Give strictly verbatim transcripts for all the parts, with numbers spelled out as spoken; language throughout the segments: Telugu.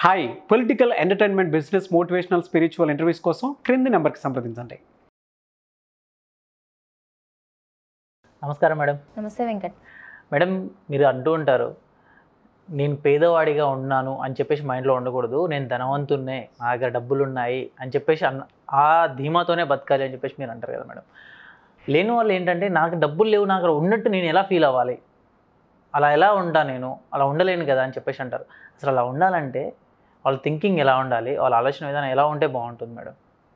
Hi political entertainment business motivational spiritual interviews కోసం క్రింది నెంబర్కి సంప్రదించండి. నమస్కారం మేడం. నమస్తే వెంకట్. మేడం, మీరు అంటూ ఉంటారు నేను పేదవాడిగా ఉన్నాను అని చెప్పేసి మైండ్లో ఉండకూడదు, నేను ధనవంతున్నే, నా దగ్గర డబ్బులు ఉన్నాయి అని చెప్పేసి అన్న ఆ ధీమాతోనే బతకాలి అని చెప్పేసి మీరు అంటారు కదా మేడం. లేని వాళ్ళు ఏంటంటే నాకు డబ్బులు లేవు, నాకు ఉన్నట్టు నేను ఎలా ఫీల్ అవ్వాలి, అలా ఎలా ఉంటా, నేను అలా ఉండలేను కదా అని చెప్పేసి అంటారు. అసలు అలా ఉండాలంటే వాళ్ళ థింకింగ్ ఎలా ఉండాలి, వాళ్ళ ఆలోచన విధానం ఎలా ఉంటే బాగుంటుంది మేడం?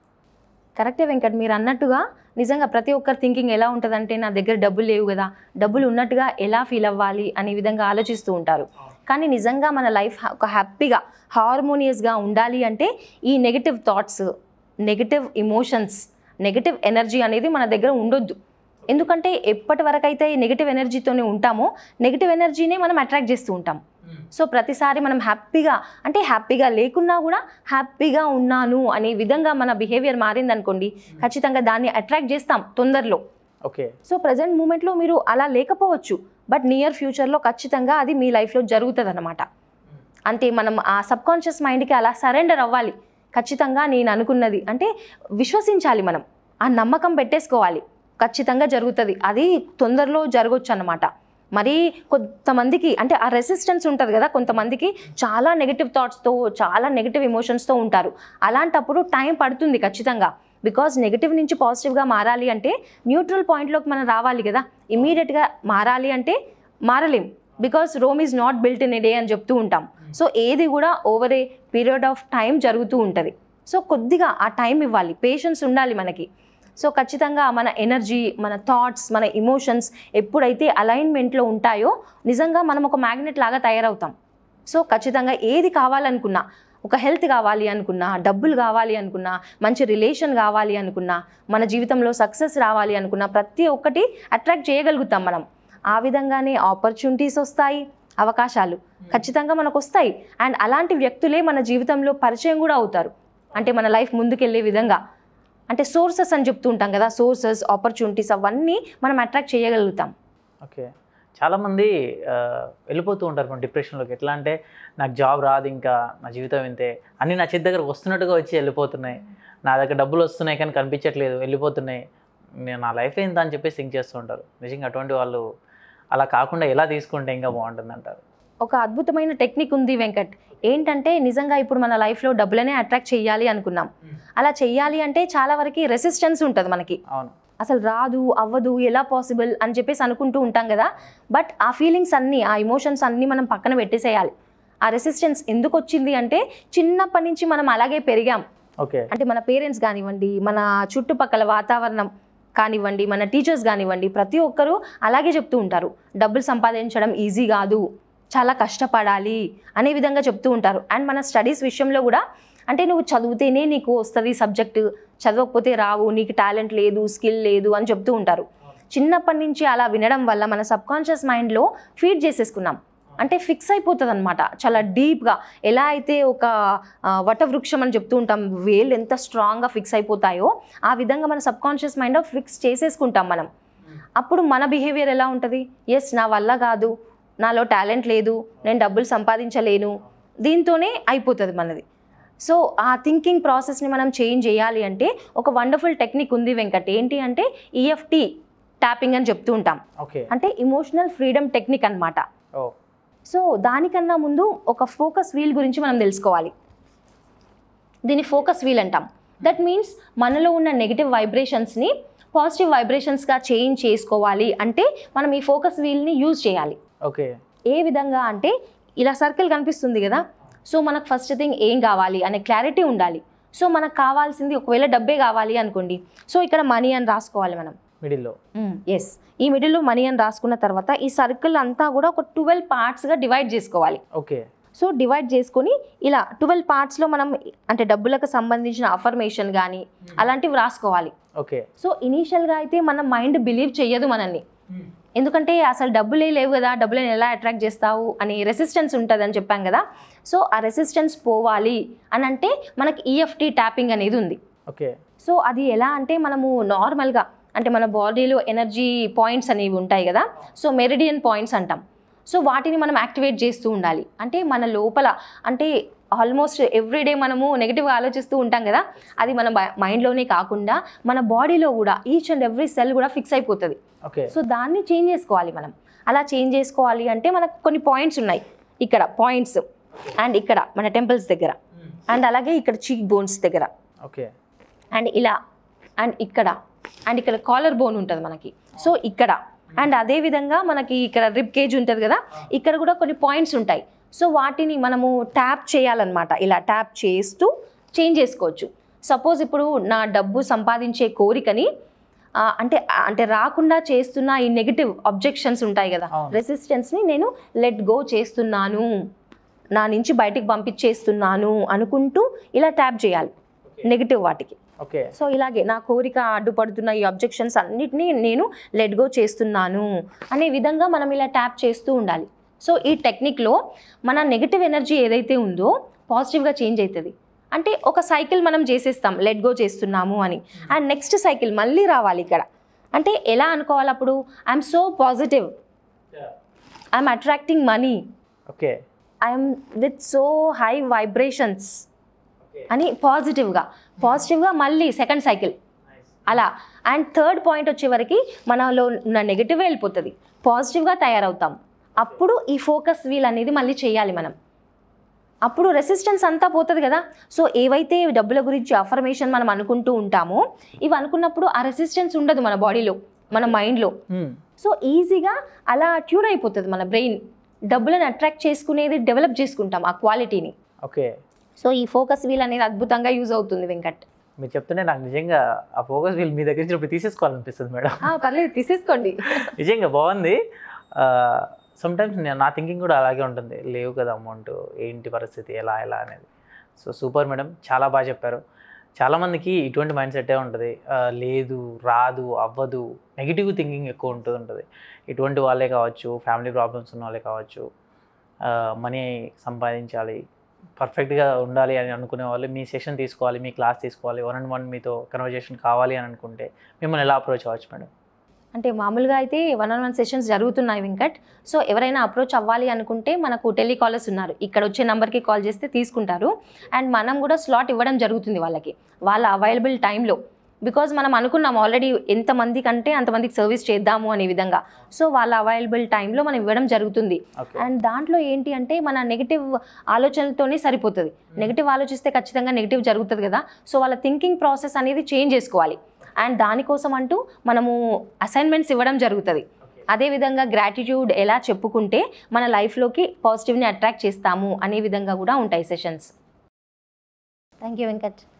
కరెక్టే వెంకట్, మీరు అన్నట్టుగా నిజంగా ప్రతి ఒక్కరి థింకింగ్ ఎలా ఉంటుందంటే నా దగ్గర డబ్బులు లేవు కదా, డబ్బులు ఉన్నట్టుగా ఎలా ఫీల్ అవ్వాలి అనే విధంగా ఆలోచిస్తూ ఉంటారు. కానీ నిజంగా మన లైఫ్ ఒక హ్యాపీగా హార్మోనియస్గా ఉండాలి అంటే ఈ negative thoughts, negative emotions, negative energy అనేది మన దగ్గర ఉండొద్దు. ఎందుకంటే ఎప్పటి వరకు అయితే ఈ నెగిటివ్ ఎనర్జీతోనే ఉంటామో నెగిటివ్ ఎనర్జీనే మనం అట్రాక్ట్ చేస్తూ ఉంటాం. సో ప్రతిసారి మనం హ్యాపీగా అంటే హ్యాపీగా లేకున్నా కూడా హ్యాపీగా ఉన్నాను అనే విధంగా మన బిహేవియర్ మారిందనుకోండి, ఖచ్చితంగా దాన్ని అట్రాక్ట్ చేస్తాం తొందరలో. ఓకే. సో ప్రజెంట్ మూమెంట్లో మీరు అలా లేకపోవచ్చు, బట్ నియర్ ఫ్యూచర్లో ఖచ్చితంగా అది మీ లైఫ్లో జరుగుతుంది అన్నమాట. అంటే మనం ఆ సబ్కాన్షియస్ మైండ్కి అలా సరెండర్ అవ్వాలి. ఖచ్చితంగా నేను అనుకున్నది అంటే విశ్వసించాలి, మనం ఆ నమ్మకం పెట్టేసుకోవాలి, ఖచ్చితంగా జరుగుతుంది, అది తొందరలో జరగవచ్చు అన్నమాట. మరి కొంతమందికి అంటే ఆ రెసిస్టెన్స్ ఉంటుంది కదా, కొంతమందికి చాలా నెగిటివ్ థాట్స్తో, చాలా నెగిటివ్ ఎమోషన్స్తో ఉంటారు. అలాంటప్పుడు టైం పడుతుంది ఖచ్చితంగా. బికాజ్ నెగిటివ్ నుంచి పాజిటివ్గా మారాలి అంటే న్యూట్రల్ పాయింట్లోకి మనం రావాలి కదా. ఇమీడియట్గా మారాలి అంటే మారలేం, because Rome is not built in a day అని చెప్తూ ఉంటాం. సో ఏది కూడా over a period of time జరుగుతూ ఉంటుంది. సో కొద్దిగా ఆ టైం ఇవ్వాలి, పేషెన్స్ ఉండాలి మనకి. సో ఖచ్చితంగా మన ఎనర్జీ, మన థాట్స్, మన ఇమోషన్స్ ఎప్పుడైతే అలైన్మెంట్లో ఉంటాయో నిజంగా మనం ఒక మ్యాగ్నెట్ లాగా తయారవుతాం. సో ఖచ్చితంగా ఏది కావాలనుకున్నా, ఒక హెల్త్ కావాలి అనుకున్నా, డబ్బులు కావాలి అనుకున్నా, మంచి రిలేషన్ కావాలి అనుకున్నా, మన జీవితంలో సక్సెస్ రావాలి అనుకున్నా ప్రతి ఒక్కటి అట్రాక్ట్ చేయగలుగుతాం మనం. ఆ విధంగానే ఆపర్చునిటీస్ వస్తాయి, అవకాశాలు ఖచ్చితంగా మనకు వస్తాయి. అండ్ అలాంటి వ్యక్తులే మన జీవితంలో పరిచయం కూడా అవుతారు. అంటే మన లైఫ్ ముందుకెళ్ళే విధంగా, అంటే సోర్సెస్ అని చెప్తూ ఉంటాం కదా, సోర్సెస్, ఆపర్చునిటీస్ అవన్నీ మనం అట్రాక్ట్ చేయగలుగుతాం. ఓకే. చాలామంది వెళ్ళిపోతూ ఉంటారు మన డిప్రెషన్లోకి. ఎట్లా అంటే నాకు జాబ్ రాదు, ఇంకా నా జీవితం ఇంతే, అన్నీ నా చేతి దగ్గర వస్తున్నట్టుగా వచ్చి వెళ్ళిపోతున్నాయి, నా దగ్గర డబ్బులు వస్తున్నాయి కానీ కనిపించట్లేదు, వెళ్ళిపోతున్నాయి, నేను నా లైఫ్ ఏంత అని చెప్పేసి థింక్ చేస్తూ ఉంటారు. నిజంగా అటువంటి వాళ్ళు అలా కాకుండా ఎలా తీసుకుంటే ఇంకా బాగుంటుంది అంటారు? ఒక అద్భుతమైన టెక్నిక్ ఉంది వెంకట్. ఏంటంటే నిజంగా ఇప్పుడు మన లైఫ్లో డబ్బులనే అట్రాక్ట్ చేయాలి అనుకున్నాం. అలా చెయ్యాలి అంటే చాలా వరకు రెసిస్టెన్స్ ఉంటుంది మనకి. అవును. అసలు రాదు, అవ్వదు, ఎలా పాసిబుల్ అని చెప్పేసి అనుకుంటూ ఉంటాం కదా. బట్ ఆ ఫీలింగ్స్ అన్నీ, ఆ ఎమోషన్స్ అన్నీ మనం పక్కన పెట్టేసేయాలి. ఆ రెసిస్టెన్స్ ఎందుకు వచ్చింది అంటే చిన్నప్పటి నుంచి మనం అలాగే పెరిగాం. ఓకే. అంటే మన పేరెంట్స్ కానివ్వండి, మన చుట్టుపక్కల వాతావరణం కానివ్వండి, మన టీచర్స్ కానివ్వండి, ప్రతి ఒక్కరూ అలాగే చెప్తూ ఉంటారు, డబ్బులు సంపాదించడం ఈజీ కాదు, చాలా కష్టపడాలి అనే విధంగా చెప్తూ ఉంటారు. అండ్ మన స్టడీస్ విషయంలో కూడా అంటే నువ్వు చదివితేనే నీకు వస్తుంది సబ్జెక్టు, చదవకపోతే రావు, నీకు టాలెంట్ లేదు, స్కిల్ లేదు అని చెప్తూ ఉంటారు. చిన్నప్పటి నుంచి అలా వినడం వల్ల మన సబ్కాన్షియస్ మైండ్లో ఫీడ్ చేసేసుకున్నాం. అంటే ఫిక్స్ అయిపోతుంది అనమాట చాలా డీప్గా. ఎలా అయితే ఒక వటవృక్షం అని చెప్తూ ఉంటాం, వేళ్ళు ఎంత స్ట్రాంగ్గా ఫిక్స్ అయిపోతాయో ఆ విధంగా మన సబ్కాన్షియస్ మైండ్లో ఫిక్స్ చేసేసుకుంటాం మనం. అప్పుడు మన బిహేవియర్ ఎలా ఉంటుంది, ఎస్ నా వల్ల కాదు, నాలో టాలెంట్ లేదు, నేను డబ్బులు సంపాదించలేను, దీంతోనే అయిపోతుంది మనది. సో ఆ థింకింగ్ ప్రాసెస్ని మనం చేంజ్ చేయాలి అంటే ఒక వండర్ఫుల్ టెక్నిక్ ఉంది వెంకట్. ఏంటి అంటే ఈఎఫ్టీ ట్యాపింగ్ అని చెప్తూ ఉంటాం. ఓకే. అంటే ఇమోషనల్ ఫ్రీడమ్ టెక్నిక్ అనమాట. సో దానికన్నా ముందు ఒక ఫోకస్ వీల్ గురించి మనం తెలుసుకోవాలి. దీన్ని ఫోకస్ వీల్ అంటాం. దట్ మీన్స్ మనలో ఉన్న నెగిటివ్ వైబ్రేషన్స్ని పాజిటివ్ వైబ్రేషన్స్గా చేంజ్ చేసుకోవాలి అంటే మనం ఈ ఫోకస్ వీల్ని యూజ్ చేయాలి. ఓకే. ఏ విధంగా అంటే ఇలా సర్కిల్ కనిపిస్తుంది కదా, సో మనకు ఫస్ట్ థింగ్ ఏం కావాలి అనే క్లారిటీ ఉండాలి. సో మనకు కావాల్సింది ఒకవేళ డబ్బే కావాలి అనుకోండి, సో ఇక్కడ మనీ అని రాసుకోవాలి మనం మిడిల్లో. ఎస్, ఈ మిడిల్లో మనీ అని రాసుకున్న తర్వాత ఈ సర్కిల్ అంతా కూడా ఒక ట్వెల్వ్ పార్ట్స్గా డివైడ్ చేసుకోవాలి. ఓకే. సో డివైడ్ చేసుకొని ఇలా ట్వెల్వ్ పార్ట్స్లో మనం అంటే డబ్బులకు సంబంధించిన అఫర్మేషన్ కానీ అలాంటివి రాసుకోవాలి. ఓకే. సో ఇనీషియల్గా అయితే మన మైండ్ బిలీవ్ చెయ్యదు మనల్ని, ఎందుకంటే అసలు డబ్బులే లేవు కదా, డబ్బులను ఎలా అట్రాక్ట్ చేస్తావు అని రెసిస్టెన్స్ ఉంటుంది అని చెప్పాం కదా. సో ఆ రెసిస్టెన్స్ పోవాలి అని అంటే మనకి ఈఎఫ్టీ ట్యాపింగ్ అనేది ఉంది. ఓకే. సో అది ఎలా అంటే మనము నార్మల్గా అంటే మన బాడీలో ఎనర్జీ పాయింట్స్ అనేవి ఉంటాయి కదా, సో మెరిడియన్ పాయింట్స్ అంటాం. సో వాటిని మనం యాక్టివేట్ చేస్తూ ఉండాలి. అంటే మన లోపల అంటే ఆల్మోస్ట్ ఎవ్రీడే మనము నెగిటివ్గా ఆలోచిస్తూ ఉంటాం కదా, అది మన మైండ్లోనే కాకుండా మన బాడీలో కూడా ఈచ్ అండ్ ఎవ్రీ సెల్ కూడా ఫిక్స్ అయిపోతుంది. ఓకే. సో దాన్ని చేంజ్ చేసుకోవాలి మనం. అలా చేంజ్ చేసుకోవాలి అంటే మనకు కొన్ని పాయింట్స్ ఉన్నాయి, ఇక్కడ పాయింట్స్ అండ్ ఇక్కడ మన టెంపుల్స్ దగ్గర అండ్ అలాగే ఇక్కడ చీక్ బోన్స్ దగ్గర. ఓకే. అండ్ ఇలా అండ్ ఇక్కడ అండ్ ఇక్కడ కాలర్ బోన్ ఉంటుంది మనకి, సో ఇక్కడ అండ్ అదే విధంగా మనకి ఇక్కడ రిబ్ కేజ్ ఉంటుంది కదా, ఇక్కడ కూడా కొన్ని పాయింట్స్ ఉంటాయి. సో వాటిని మనము ట్యాప్ చేయాలన్నమాట. ఇలా ట్యాప్ చేస్తూ చేంజ్ చేసుకోవచ్చు. సపోజ్ ఇప్పుడు నా డబ్బు సంపాదించే కోరికని అంటే అంటే రాకుండా చేస్తున్న ఈ నెగిటివ్ అబ్జెక్షన్స్ ఉంటాయి కదా, రెసిస్టెన్స్ని నేను లెట్ గో చేస్తున్నాను, నా నుంచి బయటికి పంపించేస్తున్నాను అనుకుంటూ ఇలా ట్యాప్ చేయాలి నెగిటివ్ వాటికి. ఓకే. సో ఇలాగే నా కోరిక అడ్డుపడుతున్న ఈ అబ్జెక్షన్స్ అన్నిటినీ నేను లెట్ గో చేస్తున్నాను అనే విధంగా మనం ఇలా ట్యాప్ చేస్తూ ఉండాలి. సో ఈ టెక్నిక్లో మన నెగిటివ్ ఎనర్జీ ఏదైతే ఉందో పాజిటివ్గా చేంజ్ అవుతుంది. అంటే ఒక సైకిల్ మనం చేసేస్తాం లెట్ గో చేస్తున్నాము అని, అండ్ నెక్స్ట్ సైకిల్ మళ్ళీ రావాలి ఇక్కడ. అంటే ఎలా అనుకోవాలి అప్పుడు, I'm so positive, I'm attracting money, okay, I'm with so high vibrations అని పాజిటివ్గా పాజిటివ్గా మళ్ళీ సెకండ్ సైకిల్ అలా. అండ్ థర్డ్ పాయింట్ వచ్చేవరకు మనలో ఉన్న నెగిటివ్ వెళ్ళిపోతుంది, పాజిటివ్గా తయారవుతాం. అప్పుడు ఈ ఫోకస్ వీల్ అనేది మళ్ళీ చేయాలి మనం. అప్పుడు రెసిస్టెన్స్ అంతా పోతుంది కదా. సో ఏవైతే డబ్బుల గురించి అఫర్మేషన్ మనం అనుకుంటూ ఉంటామో ఇవి అనుకున్నప్పుడు ఆ రెసిస్టెన్స్ ఉండదు మన బాడీలో, మన మైండ్లో. సో ఈజీగా అలా ట్యూన్ అయిపోతుంది మన బ్రెయిన్. డబ్బులను అట్రాక్ట్ చేసుకునేది డెవలప్ చేసుకుంటాం ఆ క్వాలిటీని. ఓకే. సో ఈ ఫోకస్ వీల్ అనేది అద్భుతంగా యూజ్ అవుతుంది వెంకట్. మీరు చెప్తుంటే నాకు నిజంగా ఆ ఫోకస్ వీల్ మీ దగ్గర నుంచి ఇప్పుడు తీసేసుకోవాలనిపిస్తుంది మేడం. పర్లేదు తీసేసుకోండి. నిజంగా బాగుంది. సమ్టైమ్స్ నా థింకింగ్ కూడా అలాగే ఉంటుంది, లేవు కదా అమౌంట్, ఏంటి పరిస్థితి, ఎలా ఎలా అనేది. సో సూపర్ మేడం, చాలా బాగా చెప్పారు. చాలామందికి ఇటువంటి మైండ్ సెట్టే ఉంటుంది, లేదు రాదు అవ్వదు, నెగిటివ్ థింకింగ్ ఎక్కువ ఉంటుంది ఉంటుంది ఇటువంటి వాళ్ళే కావచ్చు, ఫ్యామిలీ ప్రాబ్లమ్స్ ఉన్న వాళ్ళే కావచ్చు, మనీ సంపాదించాలి, పర్ఫెక్ట్గా ఉండాలి అని అనుకునే వాళ్ళు మీ సెషన్ తీసుకోవాలి, మీ క్లాస్ తీసుకోవాలి, వన్ అండ్ వన్ మీతో కన్వర్జేషన్ కావాలి అని అనుకుంటే మిమ్మల్ని ఎలా అప్రోచ్ అవ్వచ్చు మేడం? అంటే మామూలుగా అయితే వన్ ఆన్ వన్ సెషన్స్ జరుగుతున్నాయి వెంకట్. సో ఎవరైనా అప్రోచ్ అవ్వాలి అనుకుంటే మనకు టెలికాలర్స్ ఉన్నారు, ఇక్కడ వచ్చే నెంబర్కి కాల్ చేస్తే తీసుకుంటారు. అండ్ మనం కూడా స్లాట్ ఇవ్వడం జరుగుతుంది వాళ్ళకి, వాళ్ళ అవైలబుల్ టైంలో. బికాజ్ మనం అనుకున్నాం ఆల్రెడీ ఎంతమంది కంటే అంతమందికి సర్వీస్ చేద్దాము అనే విధంగా. సో వాళ్ళ అవైలబుల్ టైంలో మనం ఇవ్వడం జరుగుతుంది. అండ్ దాంట్లో ఏంటి అంటే మన నెగిటివ్ ఆలోచనలతోనే సరిపోతుంది. నెగిటివ్ ఆలోచిస్తే ఖచ్చితంగా నెగిటివ్ జరుగుతుంది కదా. సో వాళ్ళ థింకింగ్ ప్రాసెస్ అనేది చేంజ్ చేసుకోవాలి. అండ్ దానికోసం అంటూ మనము అసైన్మెంట్స్ ఇవ్వడం జరుగుతుంది. అదేవిధంగా గ్రాటిట్యూడ్ ఎలా చెప్పుకుంటే మన లైఫ్లోకి పాజిటివ్ని అట్రాక్ట్ చేస్తాము అనే విధంగా కూడా ఉంటాయి సెషన్స్. Thank you Venkat.